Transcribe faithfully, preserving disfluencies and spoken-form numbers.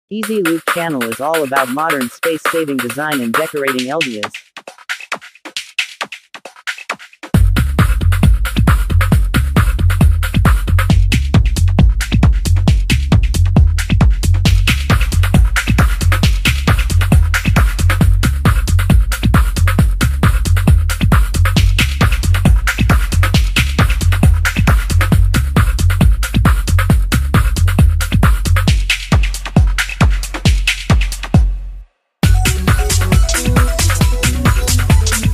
Easy Loop channel is all about modern space-saving design and decorating L D As.